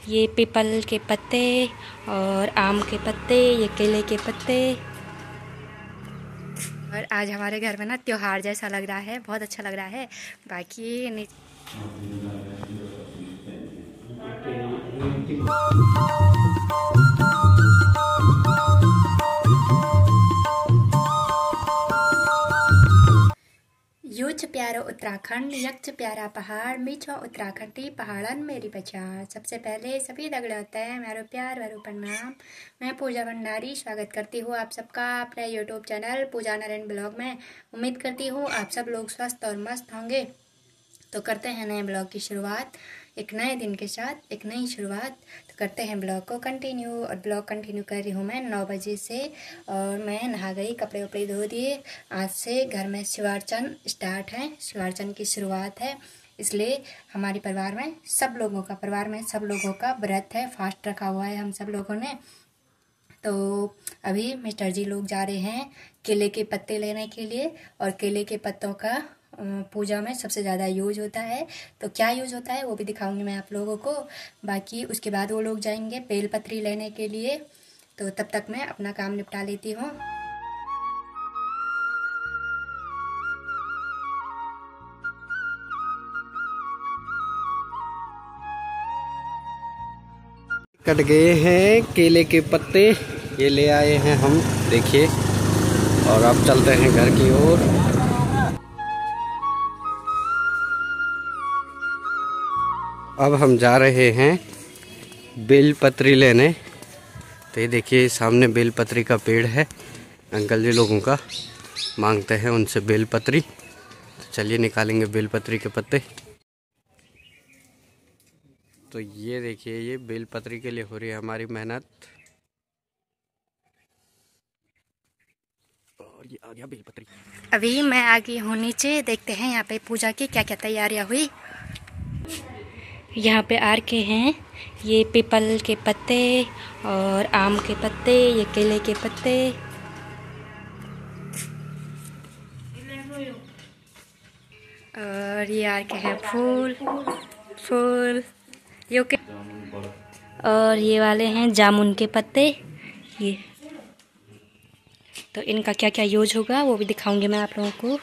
ये पीपल के पत्ते और आम के पत्ते, ये केले के पत्ते। और आज हमारे घर में ना त्योहार जैसा लग रहा है, बहुत अच्छा लग रहा है। बाकी यूच प्यारो उत्तराखंड, यक्ष प्यारा पहाड़, मीठो उत्तराखंडी पहाड़न मेरी पहचान। सबसे पहले सभी दगड़े होते हैं मेरो प्यार वरो प्रणाम। मैं पूजा भंडारी स्वागत करती हूँ आप सबका अपने YouTube channel Pooja Narayan blog में। उम्मीद करती हूँ आप सब लोग स्वस्थ और मस्त होंगे। तो करते हैं नए ब्लॉग की शुरुआत, एक नए दिन के साथ एक नई शुरुआत। तो करते हैं ब्लॉग को कंटिन्यू। और ब्लॉग कंटिन्यू कर रही हूँ मैं 9 बजे से। और मैं नहा गई, कपड़े वपड़े धो दिए। आज से घर में शिवार्चन स्टार्ट है, शिवार्चन की शुरुआत है। इसलिए हमारे परिवार में सब लोगों का व्रत है, फास्ट रखा हुआ है हम सब लोगों ने। तो अभी मिस्टर जी लोग जा रहे हैं केले के पत्ते लेने के लिए। और केले के पत्तों का पूजा में सबसे ज़्यादा यूज होता है। तो क्या यूज होता है वो भी दिखाऊंगी मैं आप लोगों को। बाकी उसके बाद वो लोग जाएंगे बेलपत्री लेने के लिए। तो तब तक मैं अपना काम निपटा लेती हूँ। कट गए हैं केले के पत्ते, ये ले आए हैं हम, देखिए। और अब चलते हैं घर की ओर। अब हम जा रहे हैं बेलपत्री लेने। तो ये देखिए सामने बेलपत्री का पेड़ है। अंकल जी लोगों का मांगते हैं उनसे बेलपत्री। तो चलिए निकालेंगे बेलपत्री के पत्ते। तो ये देखिए ये बेलपत्री के लिए हो रही है हमारी मेहनत। और ये आ गया बेलपत्री। अभी मैं आ गई हूँ नीचे, देखते हैं यहाँ पे पूजा की क्या क्या तैयारियाँ हुई। यहाँ पे आर के हैं, ये पीपल के पत्ते और आम के पत्ते, ये केले के पत्ते। और ये आर के हैं फूल ये ओके। और ये वाले हैं जामुन के पत्ते। ये तो इनका क्या क्या यूज होगा वो भी दिखाऊंगी मैं आप लोगों को।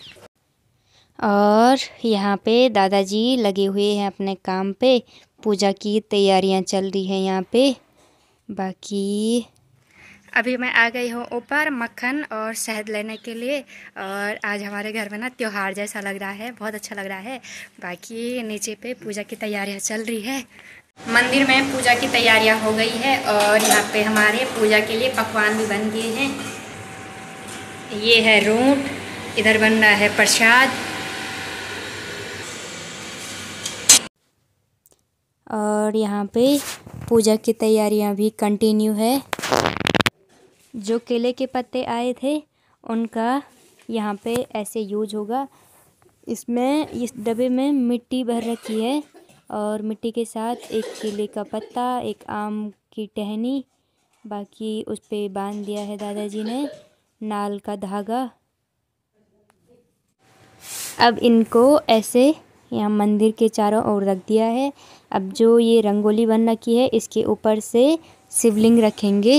और यहाँ पे दादाजी लगे हुए हैं अपने काम पे, पूजा की तैयारियां चल रही हैं यहाँ पे। बाकी अभी मैं आ गई हूँ ऊपर मक्खन और शहद लेने के लिए। और आज हमारे घर में ना त्योहार जैसा लग रहा है, बहुत अच्छा लग रहा है। बाकी नीचे पे पूजा की तैयारियां चल रही है। मंदिर में पूजा की तैयारियां हो गई है। और यहाँ पे हमारे पूजा के लिए पकवान भी बन गए हैं। ये है रूट, इधर बन रहा है प्रसाद। और यहाँ पे पूजा की तैयारियां भी कंटिन्यू है। जो केले के पत्ते आए थे उनका यहाँ पे ऐसे यूज होगा। इसमें इस डब्बे में मिट्टी भर रखी है और मिट्टी के साथ एक केले का पत्ता, एक आम की टहनी, बाकी उस पे बांध दिया है दादाजी ने नाल का धागा। अब इनको ऐसे यहाँ मंदिर के चारों ओर रख दिया है। अब जो ये रंगोली बन रखी है इसके ऊपर से शिवलिंग रखेंगे।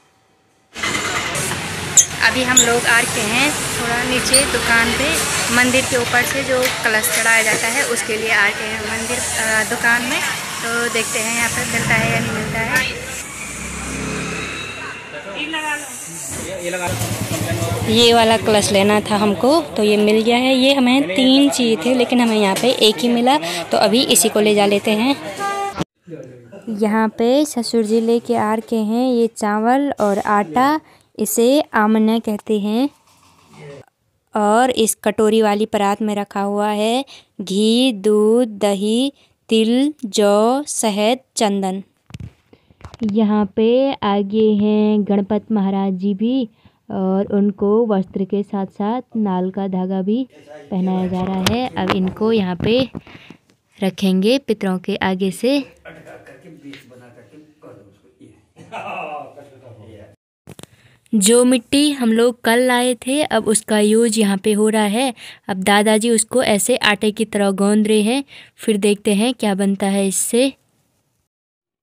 अभी हम लोग आ के हैं थोड़ा नीचे दुकान पे, मंदिर के ऊपर से जो कलश चढ़ाया जाता है उसके लिए आ के हैं मंदिर दुकान में। तो देखते हैं यहाँ पे मिलता है या नहीं मिलता है। ये वाला कलश लेना था हमको तो ये मिल गया है। ये हमें 3 चाहिए थे लेकिन हमें यहाँ पे एक ही मिला, तो अभी इसी को ले जा लेते हैं। यहाँ पे ससुर जी लेके आ के हैं ये चावल और आटा, इसे आमना कहते हैं। और इस कटोरी वाली परात में रखा हुआ है घी, दूध, दही, तिल, जौ, शहद, चंदन। यहाँ पे आगे हैं गणपत महाराज जी भी, और उनको वस्त्र के साथ साथ नाल का धागा भी पहनाया जा रहा है। अब इनको यहाँ पे रखेंगे पितरों के आगे से। जो मिट्टी हम लोग कल लाए थे अब उसका यूज यहाँ पे हो रहा है। अब दादाजी उसको ऐसे आटे की तरह गूंद रहे हैं, फिर देखते हैं क्या बनता है इससे।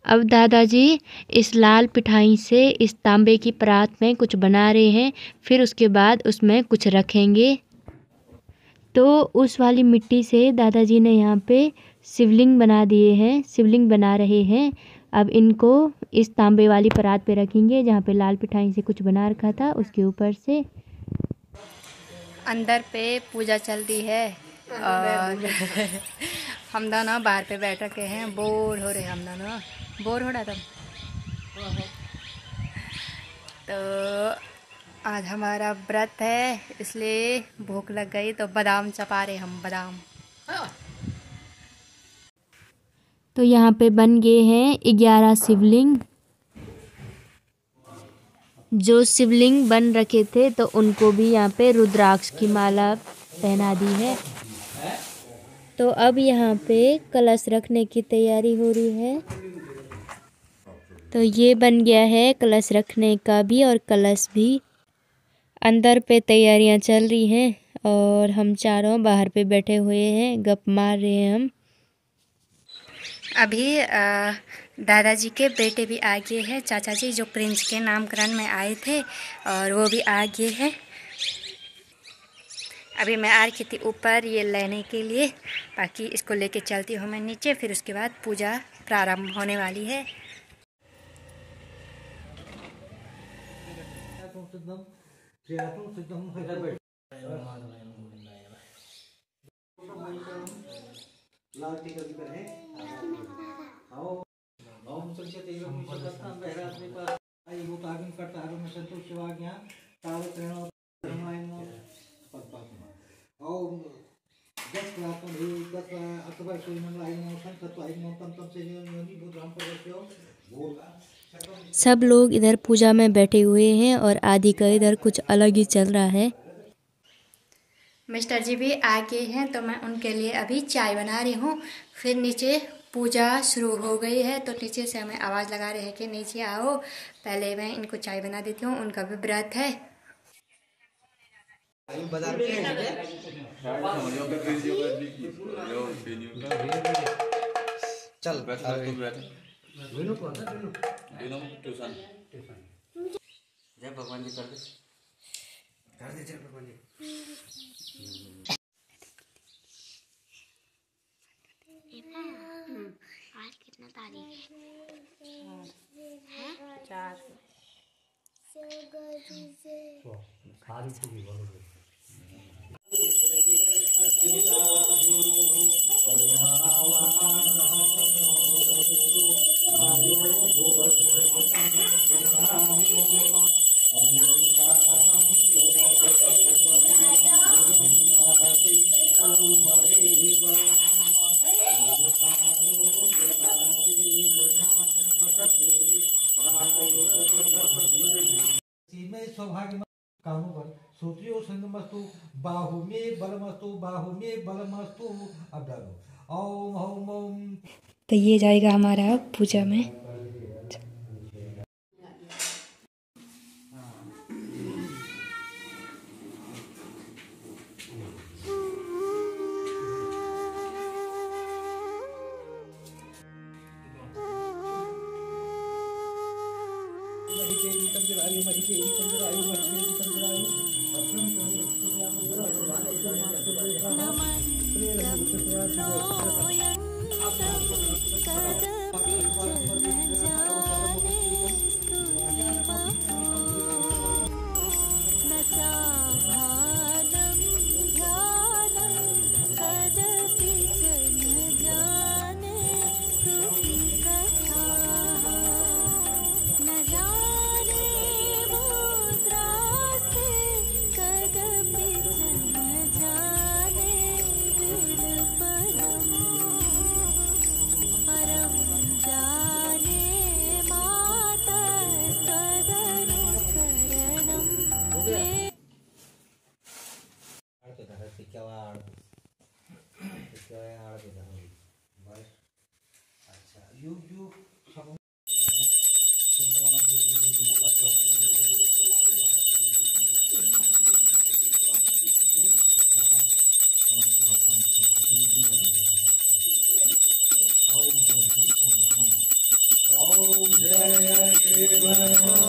अब दादाजी इस लाल पिठाई से इस तांबे की परात में कुछ बना रहे हैं, फिर उसके बाद उसमें कुछ रखेंगे। तो उस वाली मिट्टी से दादाजी ने यहाँ पे शिवलिंग बना दिए हैं, शिवलिंग बना रहे हैं। अब इनको इस तांबे वाली परात पे रखेंगे जहाँ पे लाल पिठाई से कुछ बना रखा था, उसके ऊपर से। अंदर पे पूजा चल रही है और हम दोनों बाहर पे बैठ रखे हैं, बोर हो रहे हम दोनों। बोर हो रहा था तो आज हमारा व्रत है, इसलिए भूख लग गई तो बादाम चपा रहे हम, बादाम। तो यहाँ पे बन गए हैं 11 शिवलिंग। जो शिवलिंग बन रखे थे तो उनको भी यहाँ पे रुद्राक्ष की माला पहना दी है। तो अब यहाँ पे कलश रखने की तैयारी हो रही है। तो ये बन गया है कलश रखने का भी और कलश भी। अंदर पे तैयारियां चल रही हैं और हम चारों बाहर पे बैठे हुए हैं, गप मार रहे हैं हम। अभी दादाजी के बेटे भी आ गए हैं, चाचा जी, जो प्रिंस के नामकरण में आए थे, और वो भी आ गए हैं। अभी मैं आ रही थी ऊपर ये लेने के लिए, बाकी इसको लेके चलती हूँ मैं नीचे, फिर उसके बाद पूजा प्रारंभ होने वाली है। सब लोग इधर पूजा में बैठे हुए हैं और आदि का इधर कुछ अलग ही चल रहा है। मिस्टर जी भी आ गए हैं तो मैं उनके लिए अभी चाय बना रही हूँ। फिर नीचे पूजा शुरू हो गई है तो नीचे से हमें आवाज़ लगा रहे हैं कि नीचे आओ, पहले मैं इनको चाय बना देती हूँ, उनका भी व्रत है। चल जय भगवान जी कर दे जय भगवान जी। आज कितना तारीख है? 4। सौभाग्य कानों पर सूत्रियो संगमस्तु बाहु में बलमस्तु बाहु में बलमस्तु। अब डालो ओम ओम ओम। तो ये जाएगा हमारा पूजा में। देव